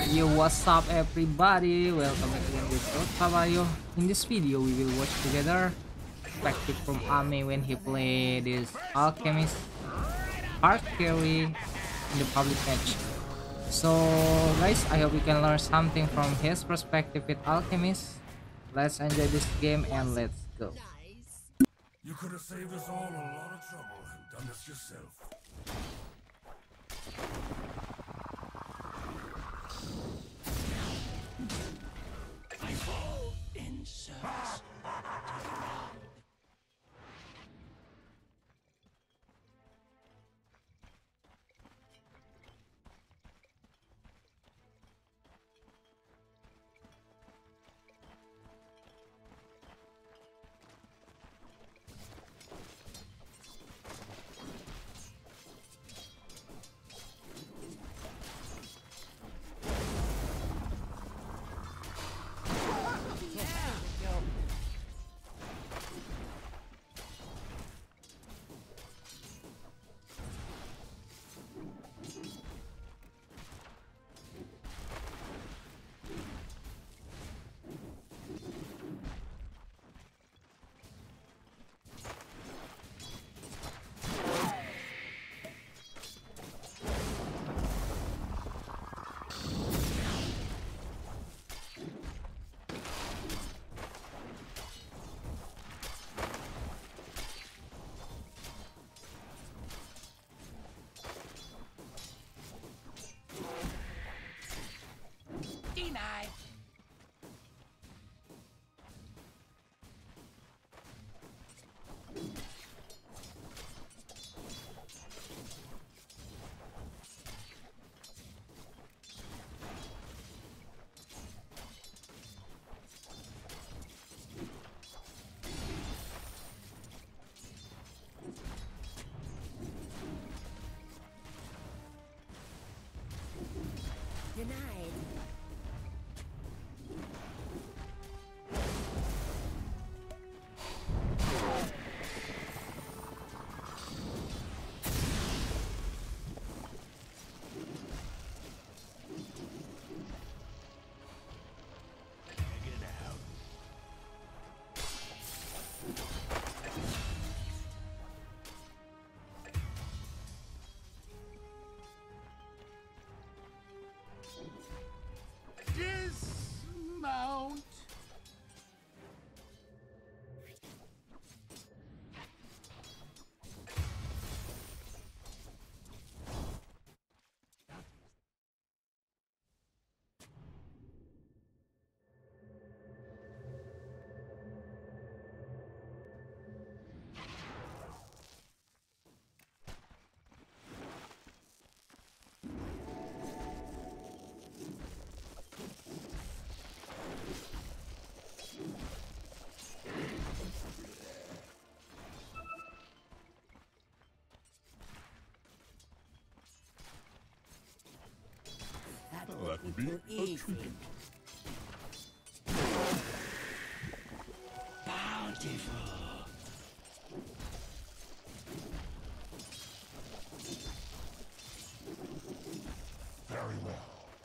Yo, what's up everybody? Welcome back again with Caballo. In this video, we will watch together perspective from Ame when he played this alchemist hard carry in the public match. So guys, I hope you can learn something from his perspective with alchemist. Let's enjoy this game and let's go. You could have saved us all a lot of trouble and done this yourself. I fall in service. Denied. Denied. Dismount. That would be too easy. Bountiful. Very well.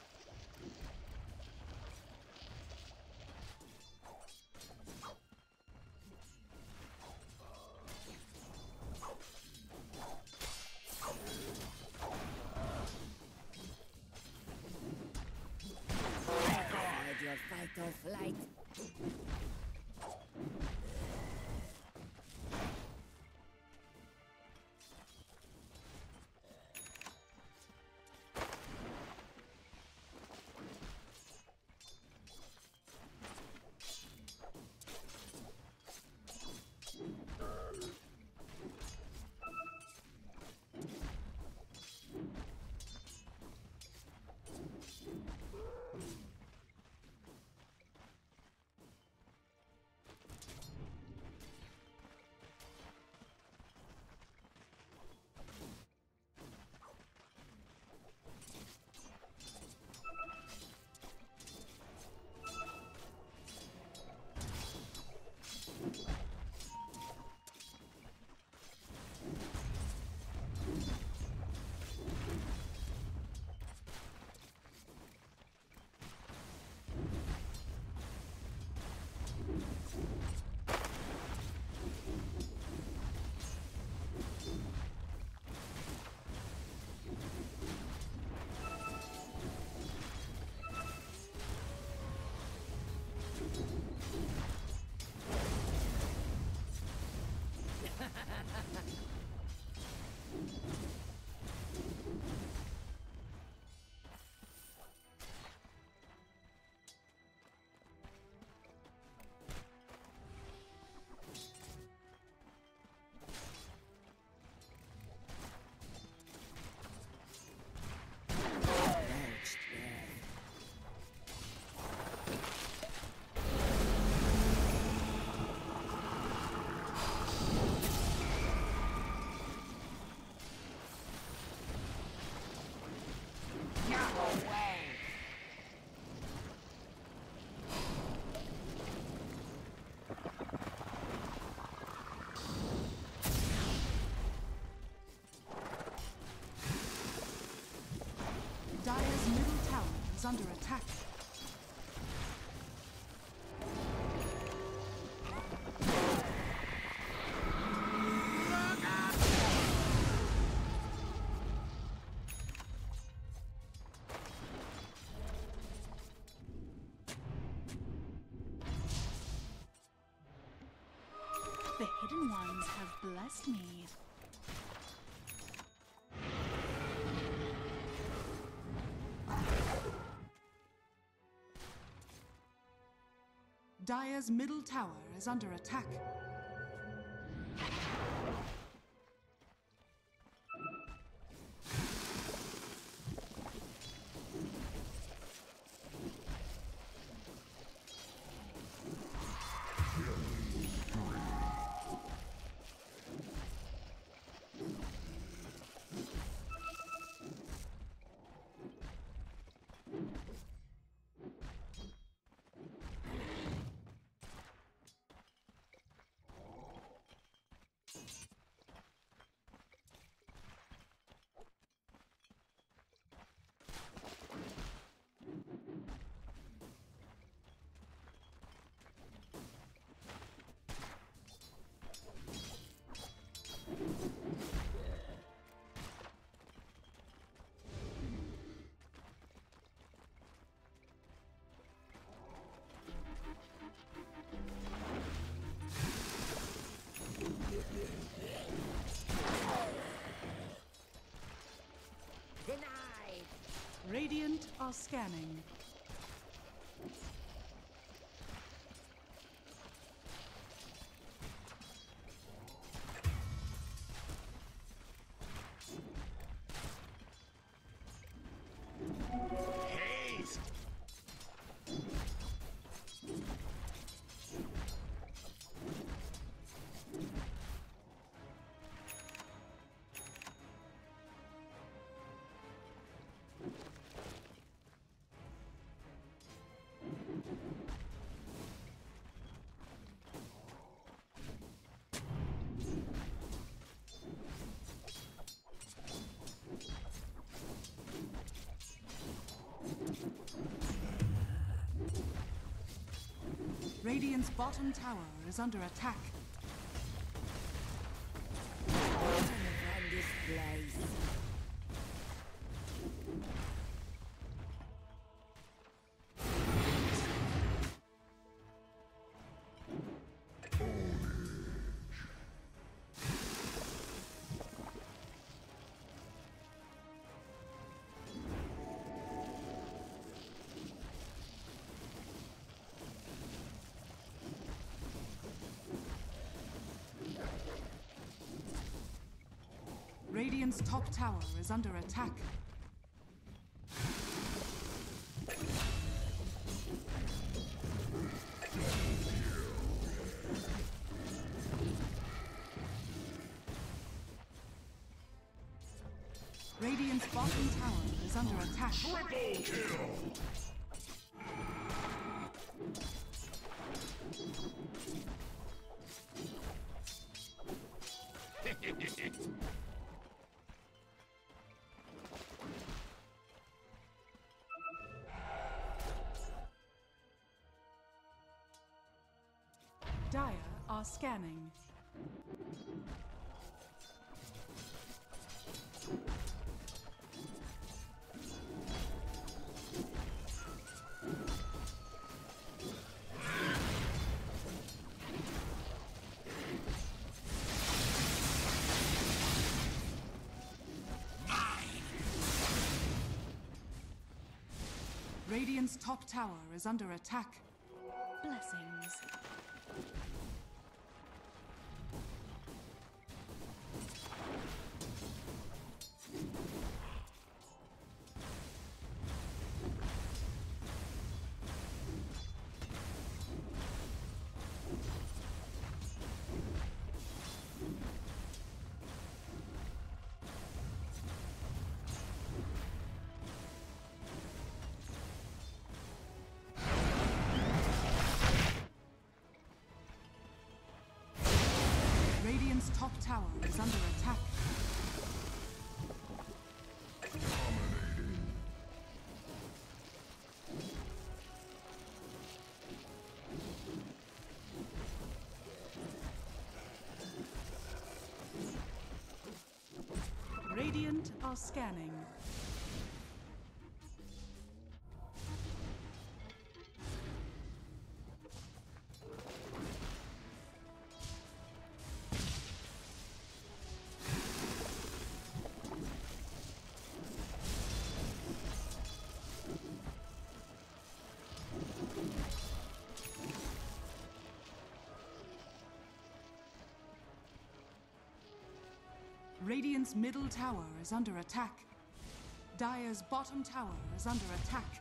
Decide your fight or flight. is under attack. The hidden ones have blessed me. Dire's middle tower is under attack. Denied! Radiant are scanning. Radiant's bottom tower is under attack. Run this place. Radiant's top tower is under attack. Radiant's bottom tower is under attack. Triple kill! Dire are scanning. Radiant's top tower is under attack. Blessings. Radiant's top tower is under attack. Unit are scanning. Radiant's middle tower is under attack. Dire's bottom tower is under attack.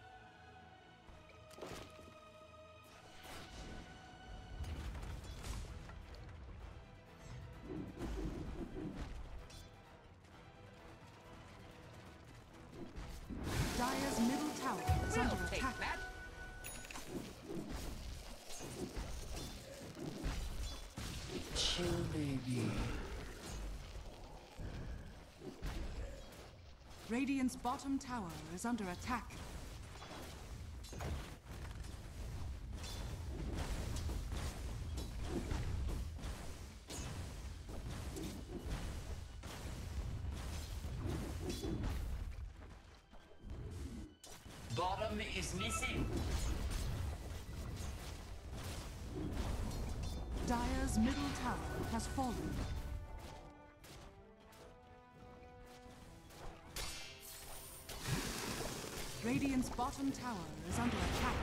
Dire's middle tower is under attack. Chill, baby. Radiant's bottom tower is under attack. Bottom is missing. Dire's middle tower has fallen. Radiant's bottom tower is under attack.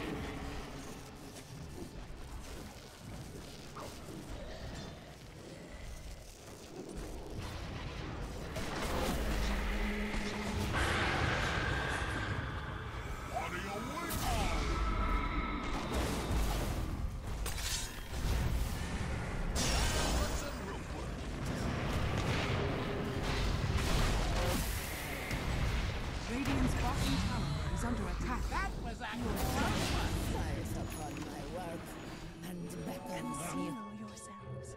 Radiant's bottom tower is under attack. That was a Fires upon my work and beckons you. Conceal yourselves.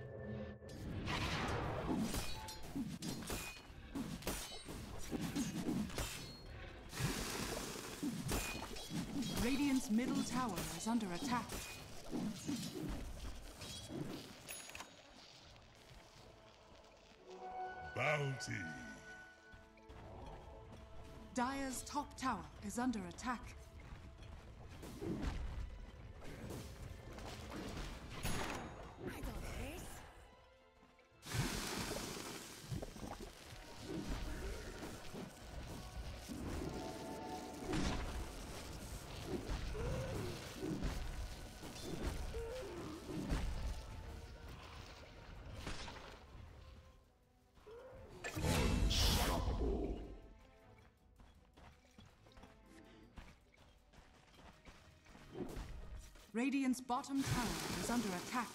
Radiant's middle tower is under attack. Bounty. Dire's top tower is under attack. I got this. Radiant's bottom tower is under attack.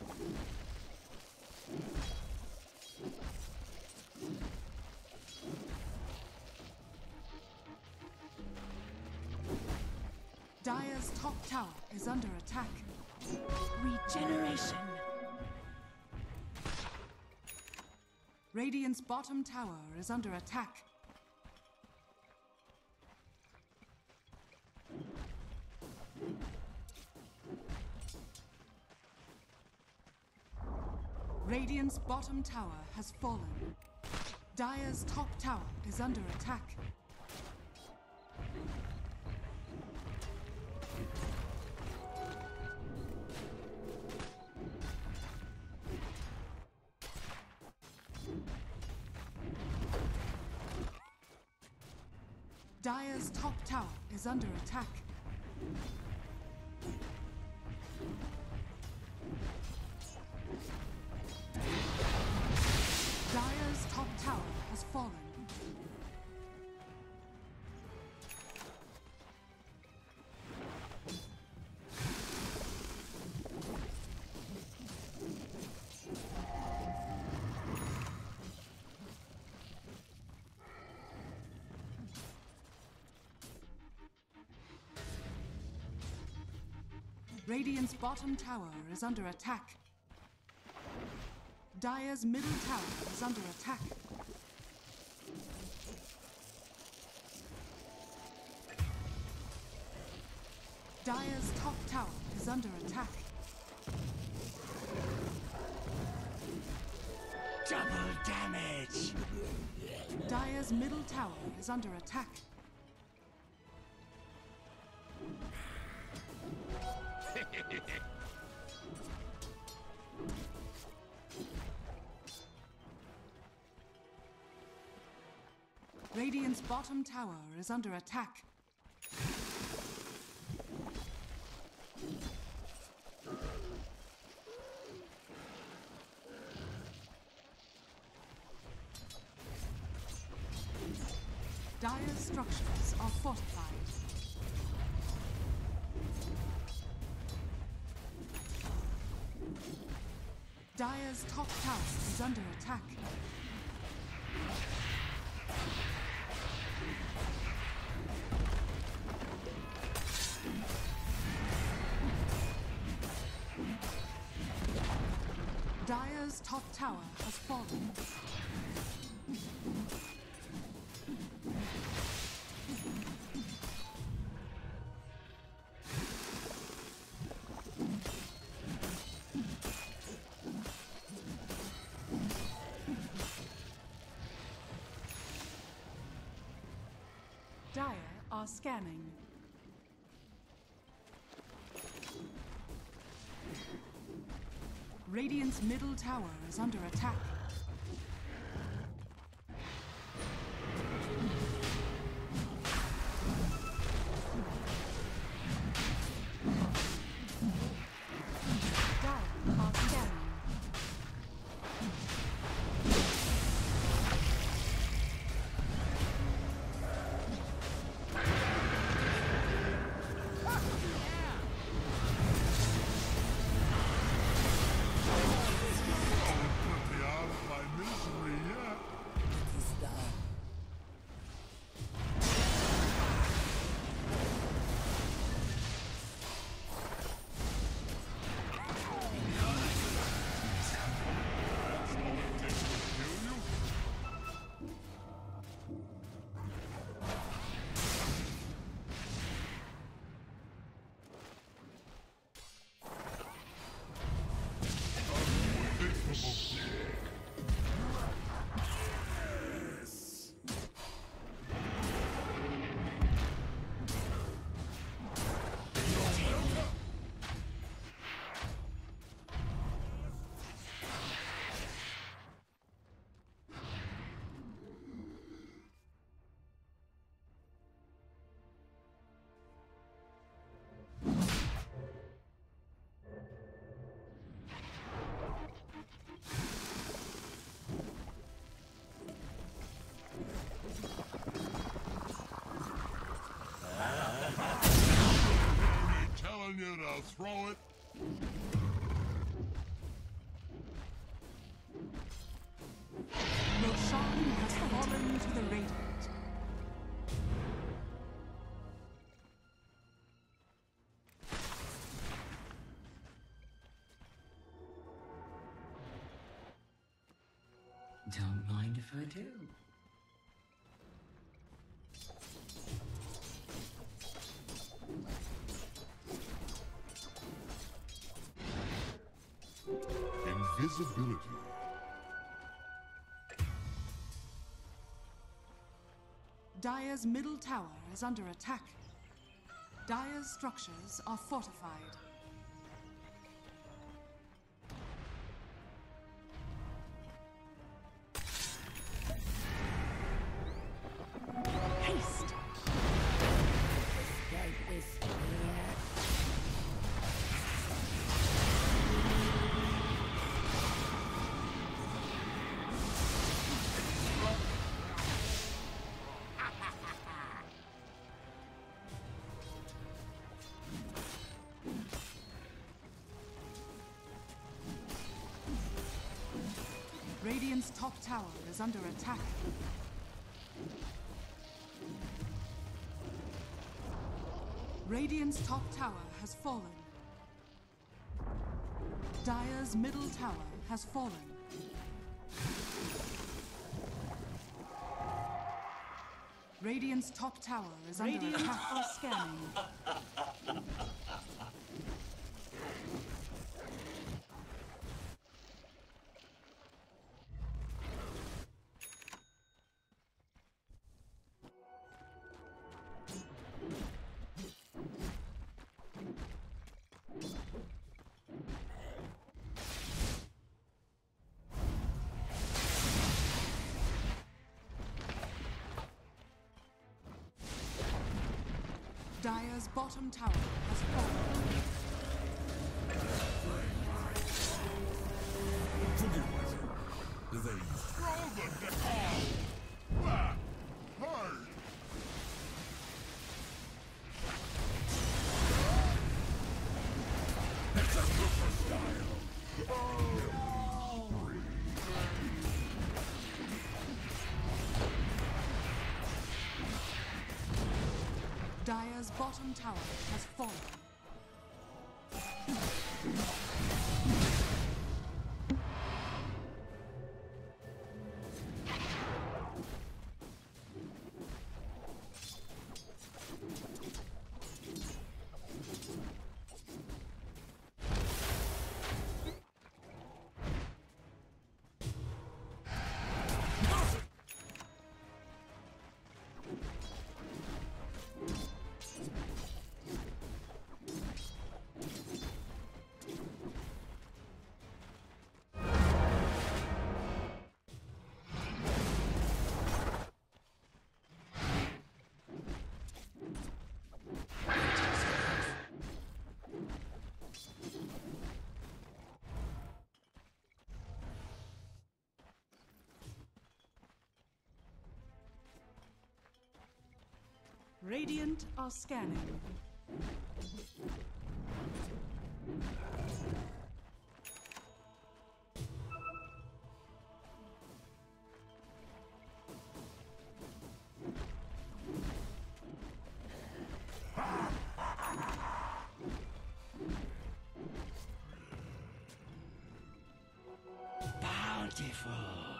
Dire's top tower is under attack. Regeneration. Radiant's bottom tower is under attack. Radiant's bottom tower has fallen. Dire's top tower is under attack. Dire's top tower is under attack. Dire's top tower has fallen. Radiant's bottom tower is under attack. Dire's middle tower is under attack. Dire's top tower is under attack. double damage. Dire's middle tower is under attack. Radiant's bottom tower is under attack. Dire's structures are fortified. Dire's top tower is under attack. Dire's top tower has fallen. Dire are scanning. Radiant's middle tower is under attack. Dire are scanning. Put me out of my misery, yeah. It is done. Kill you? Unfixable. I'm telling you to throw it. Roshan has fallen to the Radiant. Don't mind if I do. Invisibility. Dire's middle tower is under attack. Dire's structures are fortified. Haste! Like this. Yeah. Radiant's top tower is under attack. Radiant's top tower has fallen. Dire's middle tower has fallen. Radiant's top tower is under attack. Are scanning. Dire's bottom tower has fallen. Forgive me, sir. They throw the deck. Back! Hey! It's a super style! Dire's bottom tower has fallen. Radiant are scanning. Bountiful.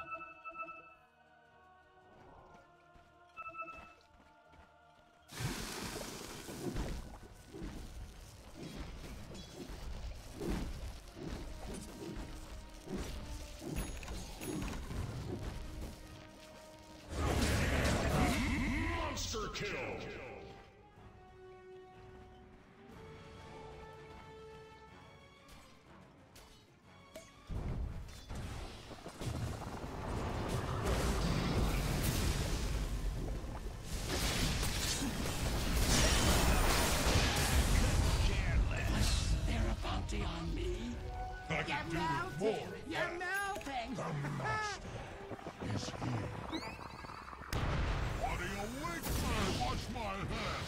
Monster kill! There a bounty on me? I can do it more. You're melting! The master is here. What are you waiting for? Watch my head.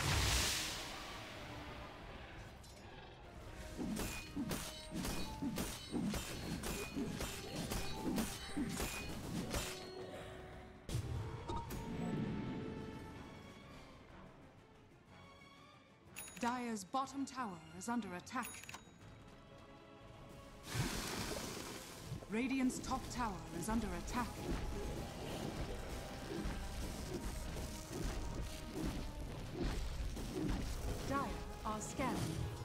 Dire's bottom tower is under attack. Radiant's top tower is under attack. Dire are scanning.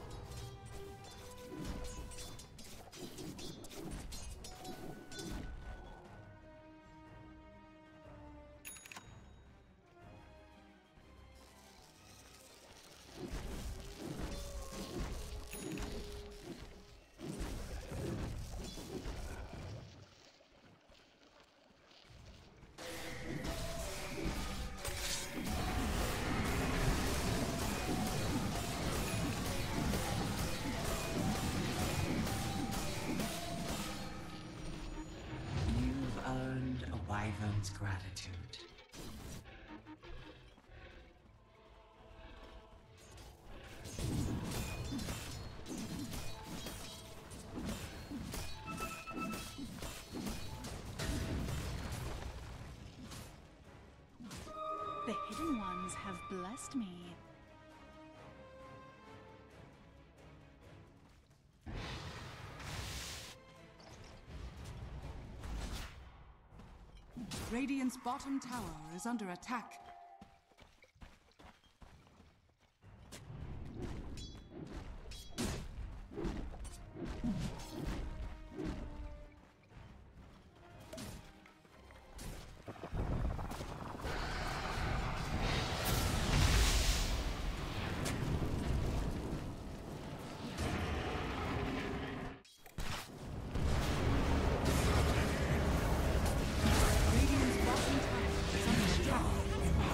You've earned a wyvern's gratitude. The hidden ones have blessed me. Radiant's bottom tower is under attack. Radiant's bottom tower is under attack.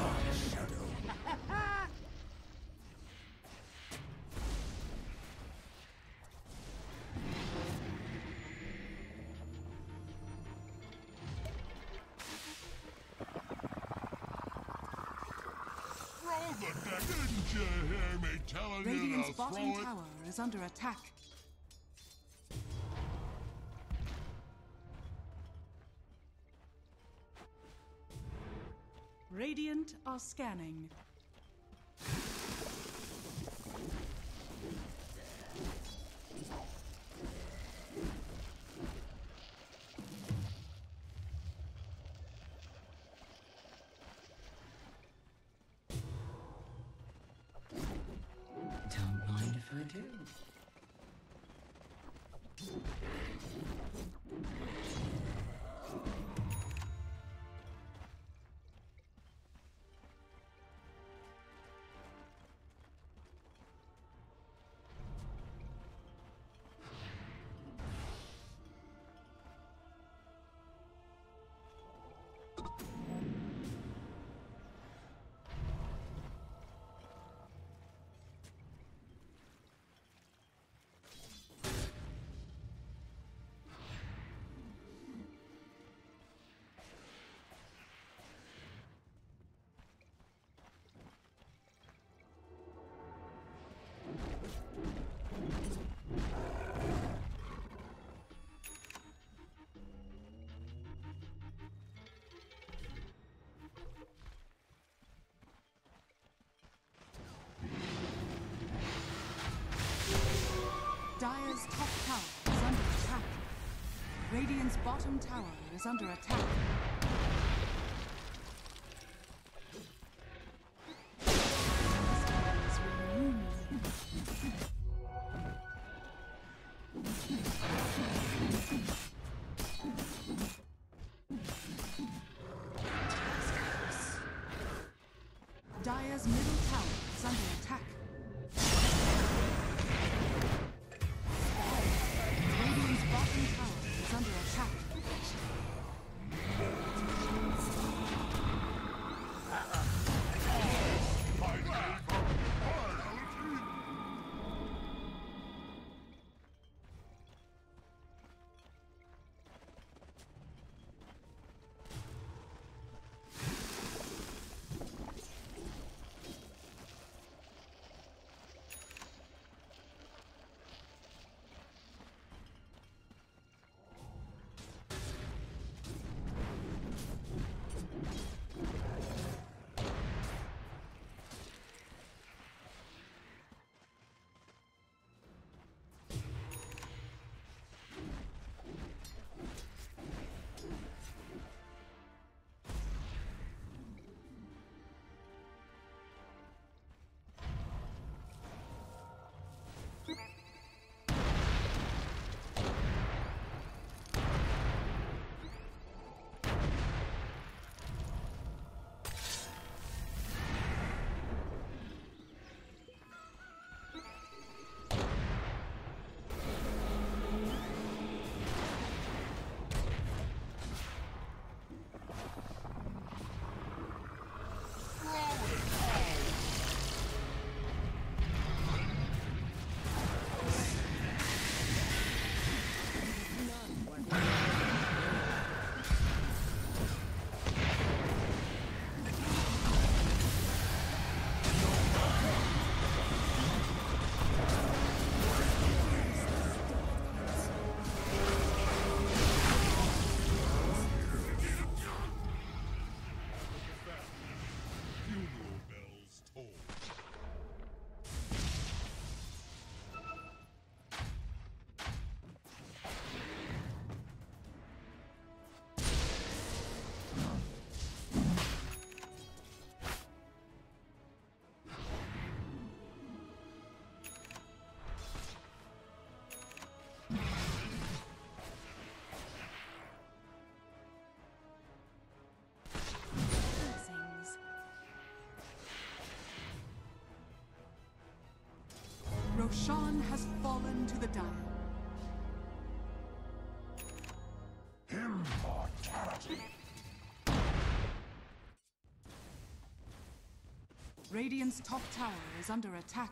Oh, the deck! Didn't you hear me telling you Radiant's to bottom throw it? tower is under attack. Radiant are scanning. Don't mind if I do. Dire's top tower is under attack. Radiant's bottom tower is under attack. Dire's middle tower is under attack. Radiant's bottom tower is under attack. Funeral bells toll. Blessings. Roshan has fallen to the dire. Immortality. Radiant's top tower is under attack.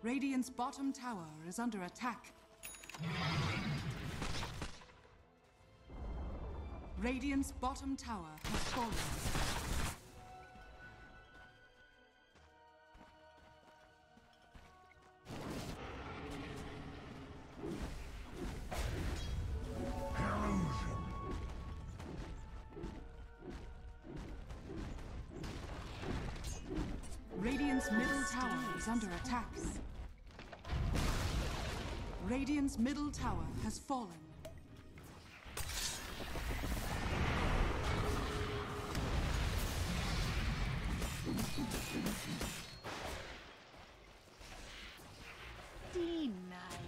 Radiant's bottom tower is under attack. Radiant's bottom tower has fallen. Radiant's middle tower is under attack. Radiant's middle tower has fallen. Denied.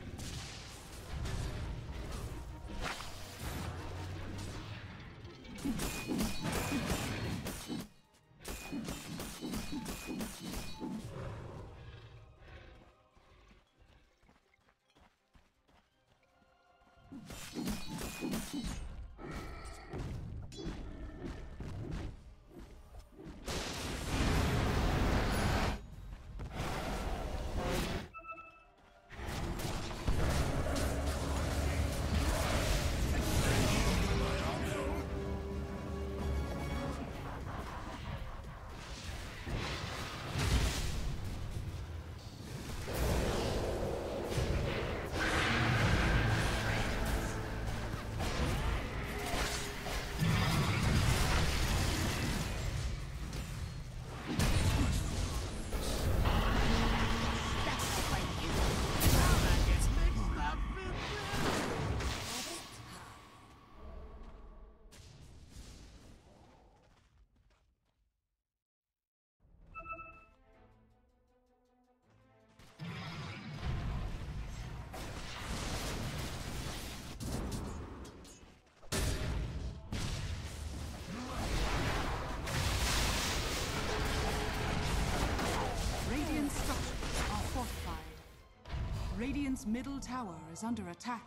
Radiant's middle tower is under attack.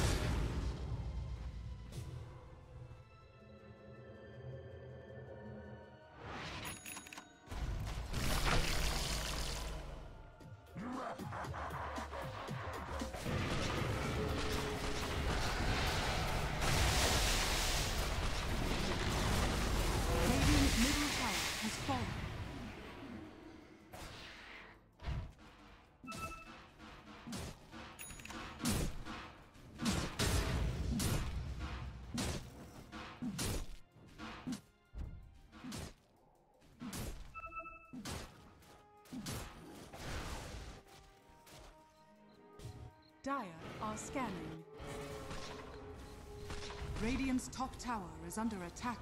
Radiant's middle tower has fallen. Dire are scanning. Radiant's top tower is under attack.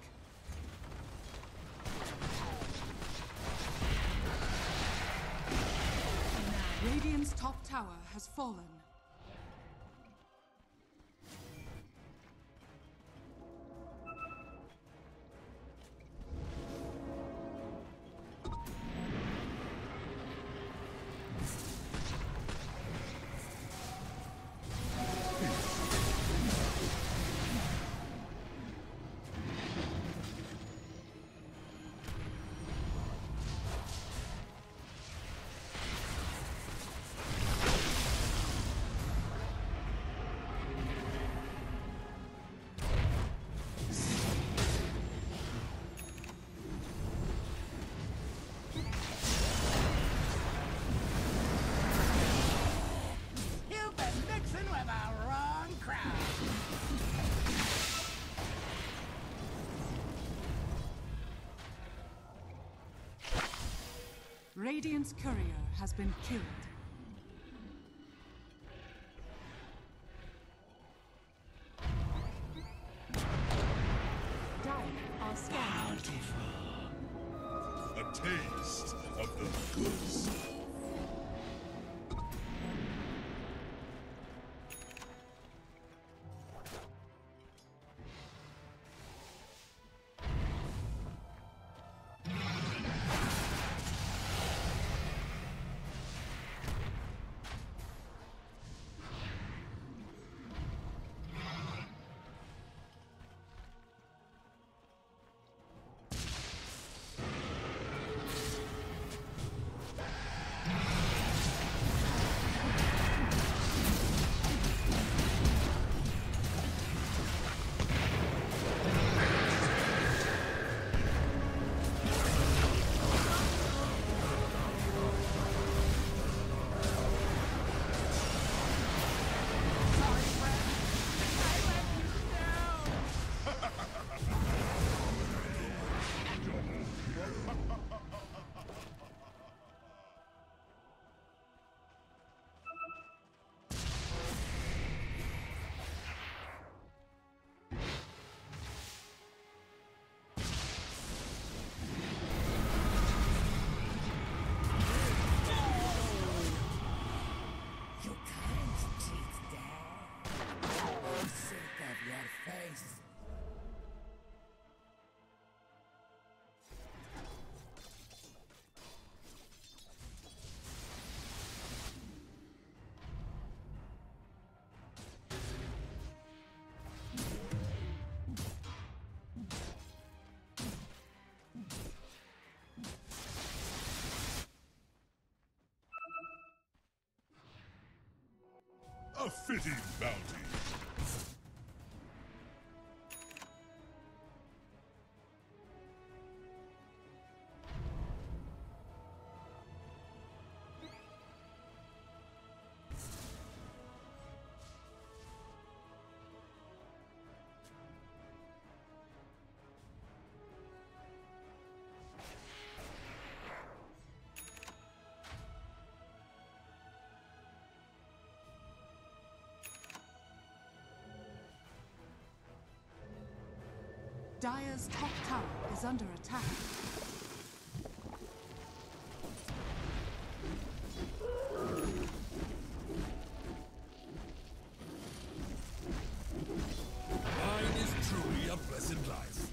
Radiant's top tower has fallen. You've been mixing with the wrong crowd. Radiant's courier has been killed. Dire are scanning. A taste of the good stuff. A fitting bounty. Dire's top tower is under attack. Mine is truly a blessed life.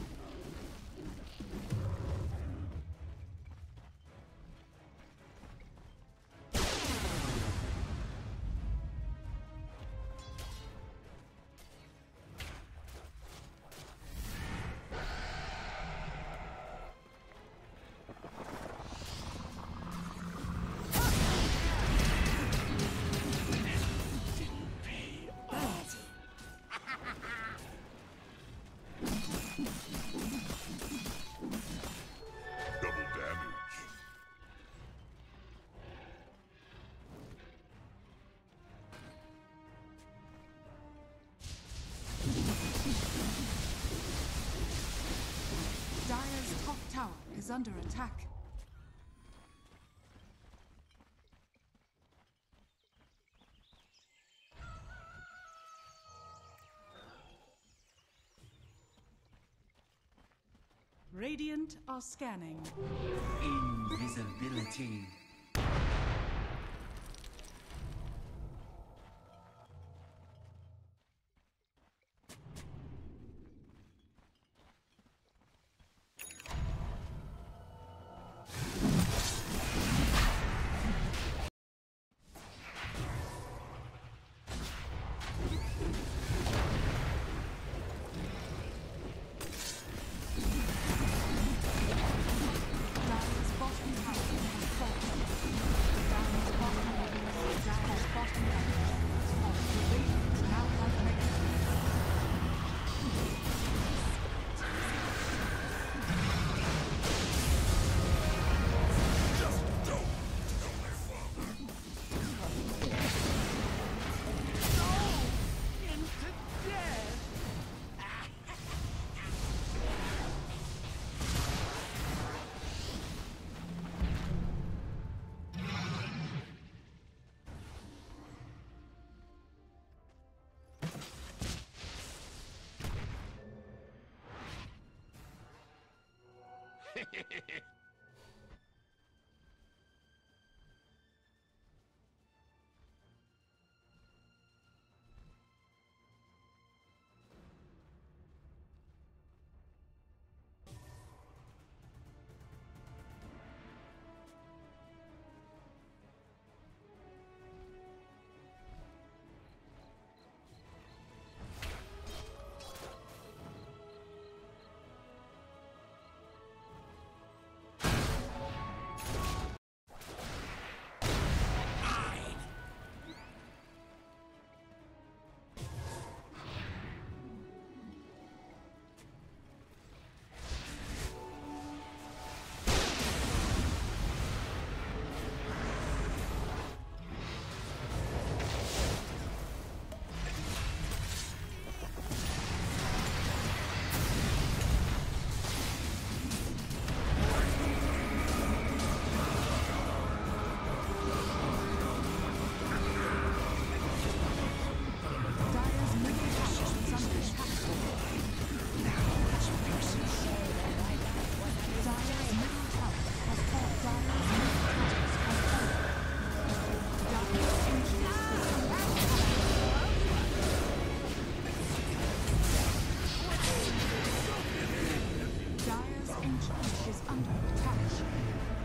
Double damage. Dire's top tower is under attack. Radiant are scanning. Invisibility. Dire's bottom tower has fallen. Dire's bottom tower. Dire's bottom tower. The Radiant now have made. Just don't tell my father. Dire's middle tower is under attack. Dire's middle tower has fallen. Dire's middle tower has fallen. Dire's ancient is under attack. Dire's ancient is under attack.